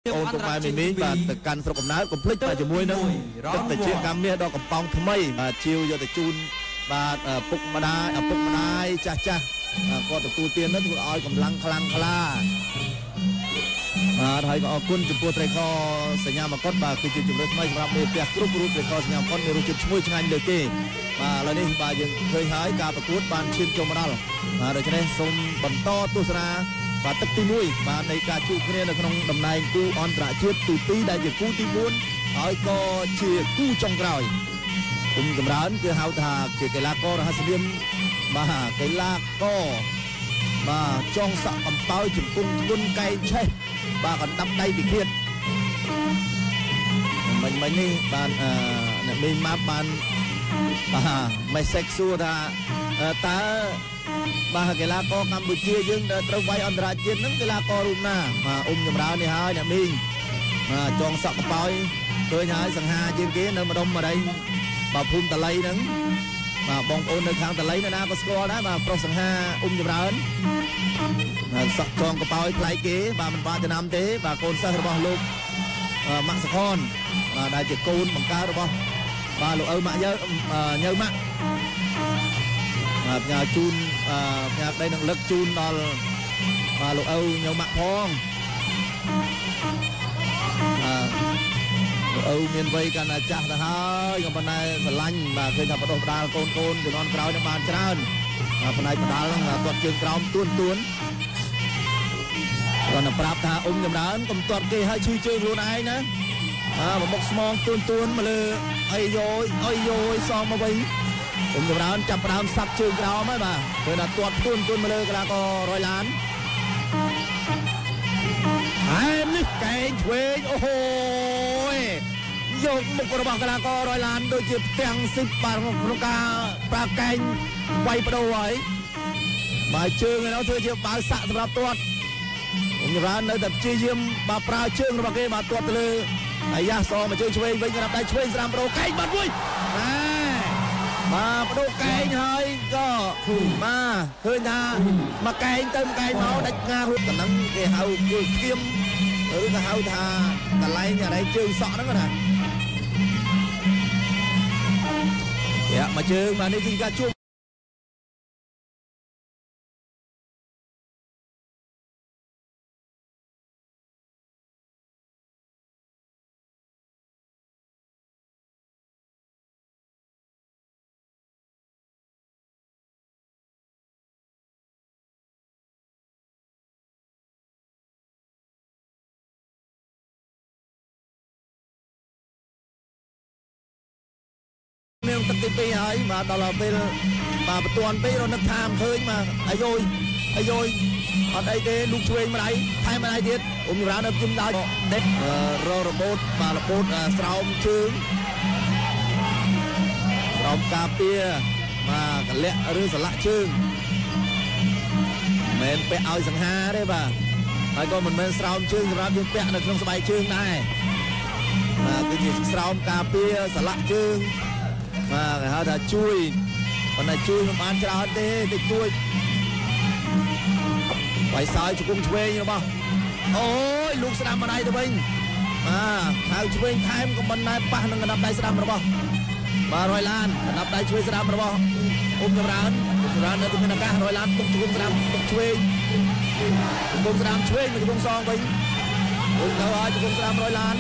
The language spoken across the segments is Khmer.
អូនពុកម៉ែមីងបាទទៅកាន់ស្រុកកំណើតកុំភ្លេចបាទជាមួយនឹងទឹកតិចកម្មមាសដល់កំប៉ោងថ្មីបាទជាវយកទៅជូនបាទពុកម្ដាយចាស់គាត់ទទួលទាននោះធ្វើឲ្យកម្លាំងខ្លាំងក្លាបាទហើយក៏អរគុណចំពោះត្រីខសញ្ញាមកុដបាទគឺជាជំរឿនថ្មីសម្រាប់មេផ្ទះគ្រប់រូបត្រីខសញ្ញាមកុដមានរសជាតិឈ្ងុយឆ្ងាញ់លើគេបាទឥឡូវនេះបាទយើងឃើញហើយការប្រកួតបានឈានចូលមកដល់បាទដូច្នេះសូមបន្តទស្សនាបាទទឹកទី1បាទនៃការជួបគ្នានៅក្នុងតំណែងគូអន្តរជាតិទី2ដែលជាគូទី4ហើយក៏ជាគូចុងក្រោយគុំចម្រើនគឺហៅថាជាកីឡាកររហស្សនាមបាទកីឡាករបាទចងសក់អំប៉ោយជង្គង់ធ្ងន់កែងឆេះបាទកណ្ដាប់ដៃវិឃាតមិញនេះបានអ្នកមីងម៉ាប់បានបាទមេសេចសួរថាតើបាទកីឡាករកម្ពុជាយើងត្រូវវាយអន្តរជាតិហ្នឹងកីឡាកររូបណាបាទចម្រើននេះហើយអ្នកមីងបាទចងសក់អំប៉ោយឃើញហើយសង្ហាជាងគេនៅម្ដុំម្ដេចបាទភូមិតលៃហ្នឹងបាទបងប្អូននៅខាងតលៃនៅណាក៏ស្គាល់ដែរបាទប្រុសសង្ហាចម្រើនសក់ចងកប៉ោយប្លែកគេបាទមិនបានចំណាំទេបាទកូនសិស្សរបស់លោកម៉ាក់សខនបាទដែលជាកូនបង្កើតរបស់បាទលោកឪម៉ាក់ញើម៉ាក់បាទផ្ញើជូនផ្ញើប្តីនឹងលឹកជូនដល់បាទលោកឪញើម៉ាក់ផងលោកឪមានវ័យកាន់តែចាស់ទៅហើយក៏ប៉ុន្តែស្រឡាញ់បាទឃើញថាបដិបដាលកូនជំនាន់ក្រោយនឹងបានច្រើនផ្នែកបដាលហ្នឹងទាត់ជើងក្រោមទួនគាត់ទៅប្រាប់ថាចម្រើនកុំទាត់គេឲ្យឈឺជើងខ្លួនឯងណាមកមុខស្មងទួនមកលើអីយោយសងមកវិញចម្រើនចាប់ផ្ដើមសាប់ជើងក្រោមហើយបាទឃើញថាទាត់ទួនមកលើកីឡាករ100ឡានហើយនេះកែងឆ្វេងអូហូយយកមុខរបស់កីឡាករ100ឡានដូចជាផ្ទាំងស៊ីបបាទក្នុងការប្រើកែងវាយបដូរហើយបាទជើងឯនោះធ្វើជាបាវសាក់សម្រាប់ទាត់ចម្រើននៅតែព្យាយាមបាទប្រើជើងរបស់គេបាទទាត់ទៅលើអាយ៉ាសមកជើងឆ្វេងវិញរាប់ដៃឆ្វេងស្រាំបដូរកែងបាត់មួយបាទបដូរកែងហើយក៏បាទឃើញថាមកកែងទៅមកកែងមកដាច់ងារួចតំណឹងគេហៅគល់ធៀមឬក៏ហៅថាកន្លែងអីជើងសក់ហ្នឹងណាមកជើងបាទនេះគឺការជួបទឹកទី2ហើយបាទដល់ពេលបាទបន្ទាន់ពេករនឹកថាមិនឃើញបាទអាយយអត់អីទេលូកឆ្វេងម្ដាយថែមម្ដាយទៀតចម្រើននៅជុំដល់ដេកររបូតបាទរបូតស្រោមជើងស្រោមការពារបាទកលាក់ឬស្លាក់ជើងមិនពាក់ឲ្យសង្ហាទេបាទហើយក៏មិនមែនស្រោមជើងសម្រាប់យើងពាក់នៅក្នុងស្បែកជើងដែរបាទគឺជាស្រោមការពារស្លាក់ជើងបាទគេហៅថាជួយប៉ុន្តែជួយមិនបានច្រើនទេតិចតួចបាយសើជង្គង់ឆ្វេងរបស់អូយលោកស្ដាំម្ដាយទៅវិញបាទហៅឆ្វេងថែមក៏មិនដែរប៉ះនឹងកណ្ដាប់ដៃស្ដាំរបស់បាទ100ឡានកណ្ដាប់ដៃឆ្វេងស្ដាំរបស់ចម្រើននៅទីមានអាកាស100ឡានទុកជង្គង់ស្ដាំទុកឆ្វេងជង្គង់ស្ដាំឆ្វេងទៅជង្គង់សងវិញទៅហើយជង្គង់ស្ដាំ100ឡាន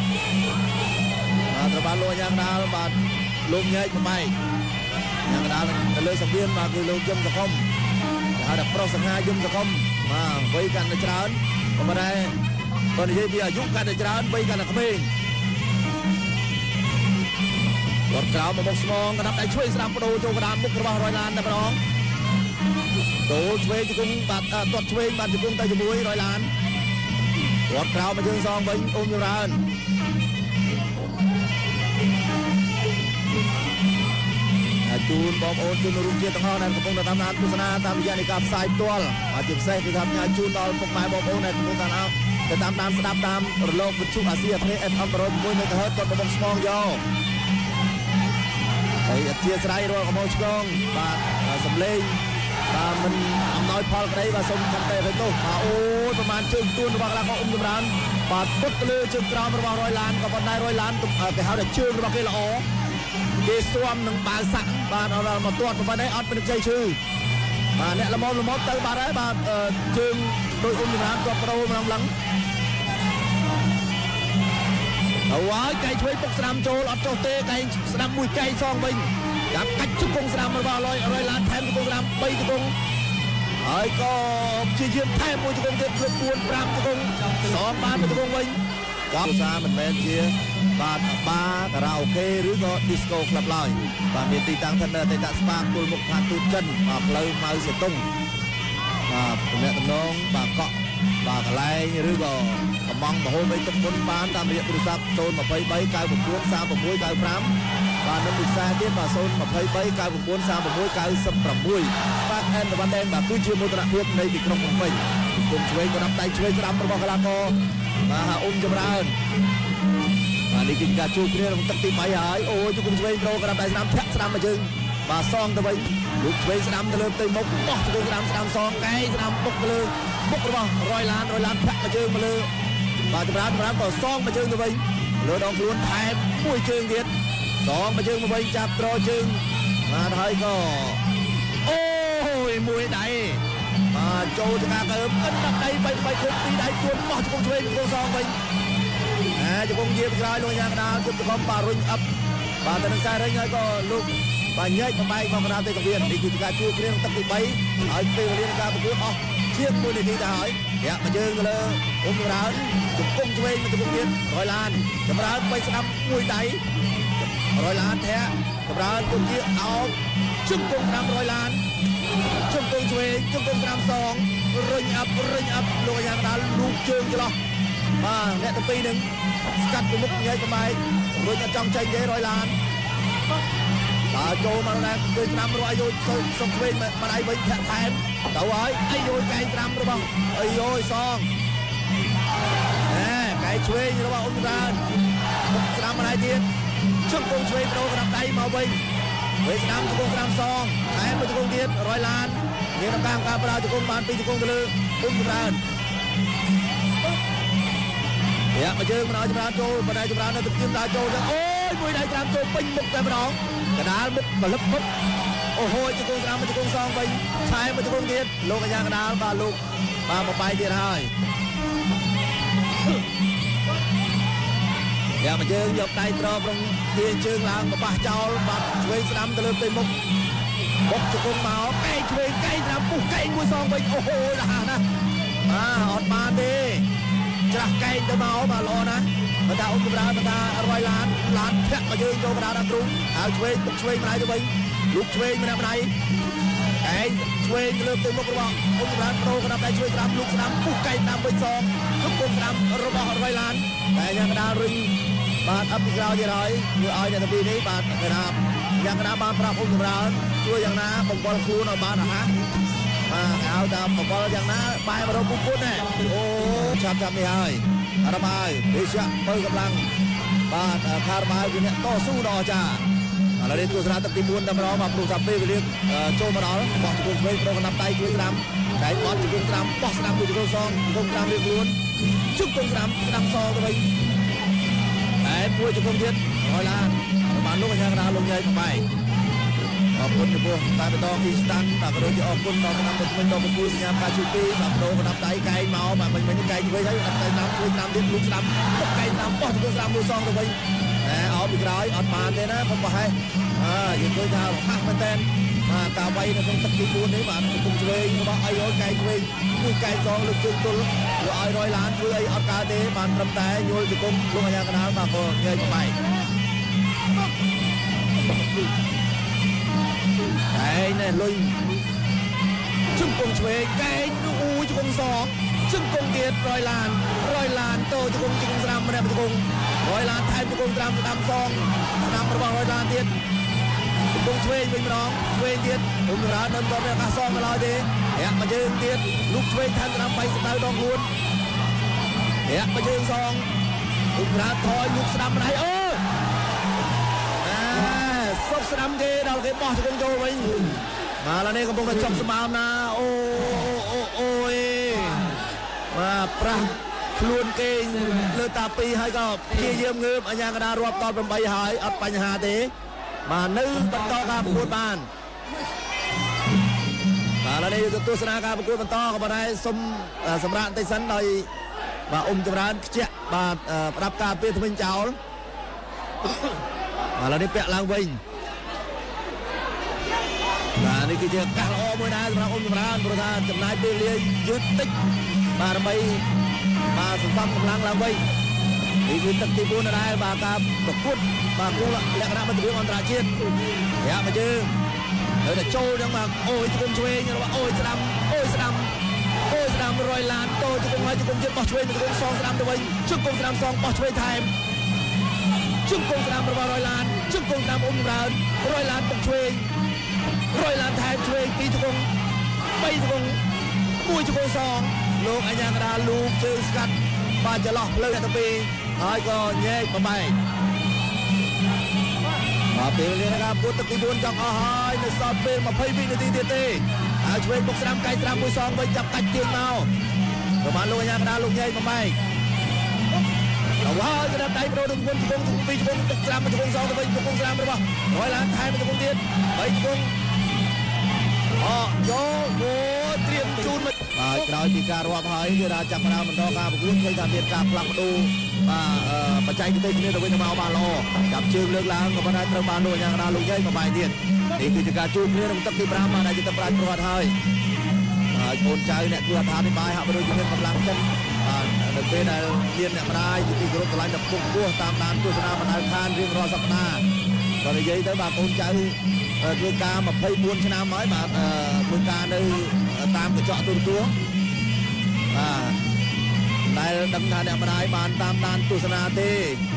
បាទត្រូវបានលោកយ៉ាងណាបាទលោកញែកបំបែកយ៉ាងណាទៅលើសង្វៀនបាទគឺលោកយឹមសង្គមគេហៅថាប្រុសសង្ហាយឹមសង្គមបាទវ័យកាន់តែច្រើនក៏ប៉ុន្តែបើនិយាយពីអាយុកាន់តែច្រើនវ័យកាន់តែក្មេងគាត់ក្រោមមកមុខស្មងកណ្ដាប់ដៃឆ្វេងស្ដាំបដូរចូលកណ្ដាលមុខរបស់100ឡានតែម្ដងចូលឆ្វេងជង្គង់បាទទាត់ឆ្វេងបាទជង្គង់ទៅជាមួយ100ឡានគាត់ក្រោមមកជើងសងវិញចម្រើនជូនបងប្អូនជនរួមជាតិទាំងអស់ដែលកំពុងតាមដានទស្សនាតាមរយៈនៃការផ្សាយផ្ទាល់ហើយជាពិសេសគឺថាផ្ញើជូនដល់ពុកម៉ែបងប្អូនដែលកំពុងតាមដានស្ដាប់តាមរលកវិទ្យុអាស៊ីអាគ្នេយ៍ FM 106 MHz គាត់មកស្មងយកហើយអធិស្ឋានរាល់កំហុសឆ្គងបាទសំឡេងបាទមិនអំណោយផលក្តីបាទសូមខន្តីទៅទោសបាទអូយប្រហែលជើងទួនរបស់កីឡាករចម្រើនបាទពុតលើជើងក្រោមរបស់រយឡានក៏ប៉ុន្តែរយឡានគេហៅថាជើងរបស់គេល្អគេស៊ាំនឹងបាវសាក់បាទអត់មកទាត់ប៉ុន្តែអត់មានជ័យឈឺបាទអ្នកល្មមទៅបាទហើយបាទជើងដោយអ៊ុំចម្រើនគាត់ប្រូម្ដងឡើងហើយកែជួយពុកស្រាំចូលអត់ចុះទេកែស្ដាំមួយកែសងវិញចាប់កាច់ជង្គង់ស្រាំរបស់រយឡានថែមជង្គង់ស្រាំ3ជង្គង់ហើយក៏ជាយាមថែមមួយជង្គង់ទៀត4 5ជង្គង់សងបានមួយជង្គង់វិញចាប់សារមិនមែនជាបាទបាការ៉ាអូខេឬក៏ disco club ឡើយបាទមានទីតាំងនៅអតីតស្ប៉ាគល់មុខខាងទូតចិនបាទផ្លូវម៉ៅសេតុងបាទតំណែងបាទកក់បាទកន្លែងឬក៏កំងមហូបអីទុកមុនបានតាមរយៈទូរស័ព្ទ023 99 36 95បាទនឹងពិសេសទៀតបាទ023 99 36 96បាទអែនតវ៉ាន់ដែងបាទគឺជាមោទនភាពនៃទីក្រុងភ្នំពេញគុំឆ្វេងក៏ដាក់ដៃឆ្វេងស្ដាំរបស់កីឡាករបាទអ៊ុំចម្រើនបាទនេះគឺការជួបគ្នាក្នុងទឹកទី3ហើយអូយគុំឆ្វេងប្រូក៏ដាក់ដៃស្ដាំធាក់ស្ដាំមកយើងបាទសងទៅវិញលោកឆ្វេងស្ដាំទៅលើផ្ទៃមុខបោះទៅលើស្ដាំសងកែស្ដាំបុកទៅលើមុខរបស់រយឡានធាក់មកជើងមកលើបាទចម្រើនក៏សងមកជើងទៅវិញលើដងខ្លួនថែមមួយជើងទៀតសងមកជើងមកវិញចាប់ត្រជើងបាទហើយក៏អូយមួយដៃបាទចូលទៅការកើបឥនដាក់ដៃ3 គ្រប់ពីរដៃទួនបោះជង្គង់ឆ្វេងទៅសងវិញជង្គង់យាមក្រោយលោកយ៉ាងកដាលជប់ជង្គង់បាទរុញអឹបបាទទៅនឹងខ្សែរឹងហើយក៏លោកបាទញែកបំបែកមកកណ្ដាលទេកាវៀននេះគឺការជួបគ្នាទឹកទី3ហើយពេលវេលានៃការប្រកួតអស់ជាង1នាទីទៅហើយរាក់មកយើងទៅលើអ៊ុំចម្រើនជង្គង់ឆ្វេងមកជង្គង់ទៀតរយឡានចម្រើន3ស្ដាំមួយដៃរយឡានធាក់ចម្រើនគុំជាអោបជង្គង់ស្ដាំរយឡានជង្គង់ឆ្វេងជង្គង់ស្ដាំសងរុញអឹបលោកយ៉ាងកដាលលូកជើងច្រឡោះបាទអ្នកទាំងពីរនឹងស្កាត់ពីមុខញែកបំបែករុញអត់ចង់ចេញទេរយឡានបាទចូលមកដល់គឺស្ដាំរយយកសុំឆ្វេងមកដៃវិញធាក់ថែមទៅហើយអីយយកែងស្ដាំរបស់អីយសងកែឆ្វេងរបស់អ៊ុំចម្រើនមុខស្ដាំមកដៃទៀតជង្គង់ឆ្វេងប្រូក្រាំដៃមកវិញវិញស្ដាំជង្គង់ស្ដាំសងថែមមួយជង្គង់ទៀតរយឡានមានឱកាសការប្រើជង្គង់បាន2ជង្គង់ទៅលើអ៊ុំចម្រើនយ៉ាមកជើងម្ដងចម្រើនចូលបណ្ដៃចម្រើននៅទឹកជើងដើរចូលចឹងអូយមួយដៃក្រាមចូលពេញមុខតែម្ដងកដាលមុខផលិតមុខអូហូជង្គង់ស្ដាំជង្គង់សងវិញឆែមួយជង្គង់ទៀតលោកកញ្ញាកដាលបាទលោកបាទមកបាយទៀតហើយយ៉ាមកជើងយកដៃត្រប្រងទាជើងឡើងបបាសចោលបាទឆ្វេងស្ដាំទៅលើផ្ទៃមុខបុកជង្គង់មកកែងឆ្វេងកែងស្ដាំពុះកែងមួយសងវិញអូហូរហ័សណាអត់បានទេច្រាស់កែងទៅមកបាទល្អណាស់បើថាអ៊ុំចម្រើនបើថារយឡានធាក់មកយើងចូលកណ្ដាលដល់ទ្រូងហើយឆ្វេងពុកឆ្វេងម្ដាយទៅវិញលោកឆ្វេងម្នាក់ម្ដាយកែងឆ្វេងលើផ្ទៃមុខរបស់អ៊ុំចម្រើនប្រូកណ្ដាលដៃឆ្វេងស្ដាំលោកស្ដាំពុះកែងស្ដាំវិញសងជង្គង់ស្ដាំរបស់រយឡានតែយ៉ាងកណ្ដាលរុញបាទអឹបពីក្រោយទៀតហើយធ្វើឲ្យអ្នកទាំងពីរនេះបាទគេថាយ៉ាងកណ្ដាលបានប្រាប់អ៊ុំចម្រើនជួយយ៉ាងណាបង្កល់ខ្លួនឲ្យបានរហ័សបាទហៅថាបង្កល់យ៉ាងណាបែរមករកពុទ្ធណាអូចាប់នេះហើយរបាយវិជ្ជាបើកម្លាំងបាទខារបាយវាអ្នកតស៊ូដ៏អស្ចារ្យឥឡូវនេះទស្សនាទឹកទី4តែម្ដងបាទព្រោះថាពេលវេលាចូលមកដល់បោះជង្គង់ឆ្វេងប្រកណ្ដាប់ដៃជួយស្ដាំដៃបោះជង្គង់ស្ដាំបោះស្ដាំមួយជង្គង់សងជង្គង់ស្ដាំរៀបខ្លួនជង្គង់ស្ដាំសងទៅវិញតែមួយជង្គង់ទៀតហើយឡានបានលោកអាចារ្យកណ្ដាលលោកញ៉ៃក្បែរអរគុណចំពោះតែបន្តពីស្តាន់បាទក៏ដូចជាអរគុណដល់គណៈប្រជុំដល់ប្រគល់សញ្ញាការជួយពីបាទប្រូកណ្ដាប់ដៃកែងមកបាទមិញកែងជួយហើយដាក់ដៃតាមជួយតាមទៀតលោកស្ដាំកែងតាមបោះទៅស្ដាំមួយសងទៅវិញអោពីក្រោយអត់បានទេណាកុំប្រហែសយើងឃើញថាហាស់មែនតើបាទការវាយនៅក្នុងទឹកទី4នេះបាទគុំឆ្វេងរបស់អីហើយកែងឆ្វេងមួយកែងសងលើជើងទល់យកឲ្យរយឡានជួយអីអត់កើតទេបានត្រឹមតែយល់ពីគុំលោកអាញាកណ្ដាលបាទក៏ញ៉ៃក្បែរកែងនេះលុយជង្គង់ឆ្វេងកែងអូជង្គង់សងជង្គង់ទៀតរយឡានតូជង្គង់ស្ដាំម្នាក់ជង្គង់រយឡានថែមជង្គង់ស្ដាំសងស្ដាំរបស់រយឡានទៀតជង្គង់ឆ្វេងវិញម្ដងឆ្វេងទៀតអ៊ុំចម្រើននៅដល់ការសងដល់ហើយទេរាក់មកយើងទៀតលោកឆ្វេងថែមស្ដាំ3សម្ដៅដងខ្លួនរាក់មកយើងសងអ៊ុំចម្រើនថយលោកស្ដាំម្ដាយអូសុកស្ដាំគេដល់គេបោះជង្គង់ចូលវិញបាទឥឡូវនេះកំពុងតែចប់សម្បើមណាអូយបាទប្រាស់ខខ្លួនគេលើតាពីហើយក៏ព្យាយាមងើបអាញាកណ្ដាលរាប់ដល់8ហើយអត់បញ្ហាទេបាទនៅបន្តការប្រកួតបានបាទឥឡូវនេះទៅទស្សនាការប្រកួតបន្តក៏ប៉ុន្តែសូមសម្រាប់បន្តិចសិនដោយបាទចម្រើនខ្ជាក់បាទប្រដាប់ការពារថ្មិញចោលឥឡូវនេះពាក់ឡើងវិញបាទនេះគឺជាកាសល្អមួយដែរសម្រាប់ចម្រើនព្រោះថាចំណាយពេលលាយឺតតិចបាទដើម្បីបាទសន្សំកម្លាំងឡើងវិញនេះគឺទឹកទី4ដែរបាទការប្រកួតបាទគោលលក្ខណៈមន្តភាពអន្តរជាតិយ៉ាមកជើងហើយតែចូលចឹងបាទអូយជង្គង់ឆ្វេងរបស់អូយស្ដាំរយឡានតូជង្គង់ហើយជង្គង់ទៀតបោះឆ្វេងជង្គង់សងស្ដាំទៅវិញជង្គង់ស្ដាំសងបោះឆ្វេងថែមជង្គង់ស្ដាំរបស់រយឡានជង្គង់ស្ដាំចម្រើនរយឡានបុកឆ្វេងរយឡានថែមឆ្វេង2ជង្គង់3ជង្គង់1ជង្គង់សងលោកអាញាកណ្ដាលលូកជើងស្កាត់បាទចន្លោះផ្លូវអ្នកទៅ2ហើយក៏ញែកបំបែកបាទពេលនេះนะครับពុតទឹកទី4ចង់អស់ហើយនៅសល់ពេល20វិនាទីទៀតទេហើយឆ្វេងបុកស្ដាំកាយស្ដាំមួយសងវិញចាប់កាច់ទៀងមកប្រហែលលោកអាញាកណ្ដាលលោកញែកបំបែកដល់ហើយក្រាបដៃប្រូនឹងគុណជង្គង់2ជង្គង់ទឹកស្ដាំមួយជង្គង់សងទៅវិញជង្គង់ស្ដាំរបស់រយឡានថែមជង្គង់ទៀត3ជង្គង់យកត្រៀមជូនបាទក្រោយពីការរាប់ហើយគឺថាចាប់ផ្ដើមបន្តការប្រកួតឃើញថាមានការផ្លាស់ប្ដូរបាទបច្ចេកទេសគ្នាទៅវិញទៅមកបានល្អចាប់ជើងលើកឡើងក៏ប៉ុន្តែត្រូវបានលោកយ៉ាងណាលោកយាយមកបាយទៀតនេះគឺជាការជួបគ្នាក្នុងទឹកទី5បាទដែលជាទឹកប្រាជ្ញប្រវត្តិហើយកូនចៅអ្នកគឺអត្ថាធិប្បាយហាក់បីដូចជាមានកម្លាំងចិត្តបាទនៅពេលដែលមានអ្នកម្ដាយទីគោរពស្រឡាញ់ដល់ពុកពោះតាមដានទស្សនាបណ្ដាលខានរៀងរាល់សប្ដាហ៍ក៏និយាយទៅបាទកូនចៅធ្វើការ24ឆ្នាំហើយបាទធ្វើការនៅតាមកញ្ចក់ទូរទស្សន៍បាទដែលដឹងថាអ្នកម្ដាយបានតាមដានទស្សនាទេ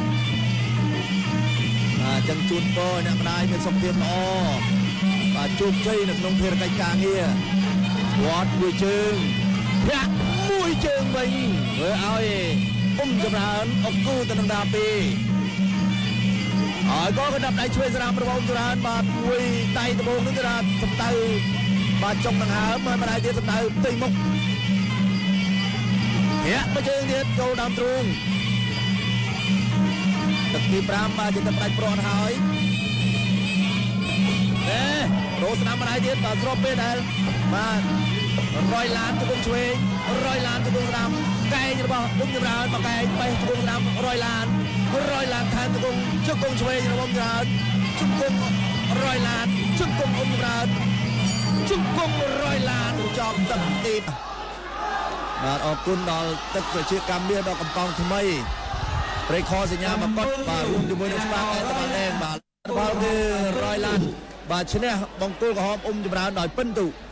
បាទចឹងជូនពរអ្នកម្ដាយមានសុខភាពល្អបាទជោគជ័យនៅក្នុងភារកិច្ចការងារវត្តមួយជើងប្រាក់មួយជើងវិញធ្វើឲ្យចម្រើនអុកគូទៅនឹងតាពីហើយក៏កណ្ដាប់ដៃឆ្វេងស្រាមរបស់ចម្រើនបាទមួយដៃដបងនឹងគឺថាសំដៅបាទចុងដង្ហើមហើយម្ដាយទៀតសំដៅផ្ទៃមុខញាក់មកជើងទៀតចូលដើមទ្រូងទឹកទី5បាទជាទឹកផ្ដាច់ប្រត់ហើយរោស្ដាំម្ដាយទៀតបាទស្របពេលដែលបាទរយឡានជង្គង់ឆ្វេងរយឡានជង្គង់ស្ដាំកែងរបស់ចម្រើនមកកែងបេះជង្គង់ស្ដាំរយឡានថែមជង្គង់ឆ្វេងរបស់ចម្រើនជង្គង់រយឡានជង្គង់ចម្រើនជង្គង់រយឡានចប់ទឹកទីបាទអរគុណដល់ទឹកប្រជាកម្មមាសដល់កំប៉ុងថ្មីព្រៃខសញ្ញាមកកត់បាទរួមជាមួយនឹងស្វាកែតបានដែរបាទបាល់គឺរយឡានបាទឈ្នះបង្គោលក្រហមចម្រើនដោយពិនទូ